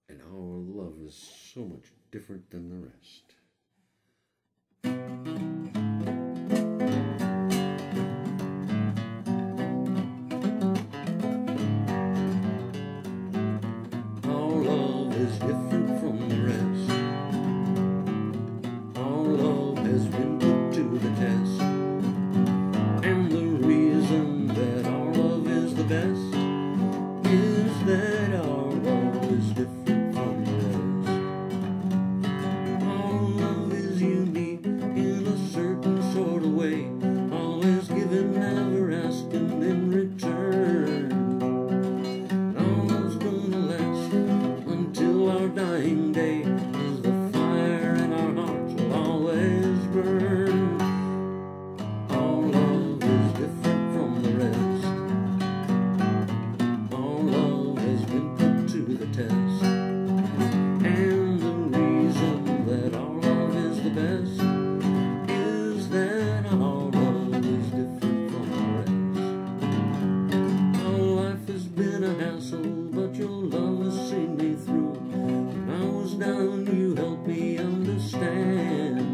And our love is so much different than the rest. Our love is different from the rest. Our love has been put to the test. And the reason that our love is the best is that our love is different from the rest. Our love is unique in a certain sort of way, always giving, never asking in return. Our love's gonna last until our dying day, as the fire in our hearts will always burn. Our love is different from the rest. Our love has been put to the test. And the reason that our love is the best is that our love is different from the rest. Our life has been a hassle, but your love has seen me through. When I was down, you helped me understand.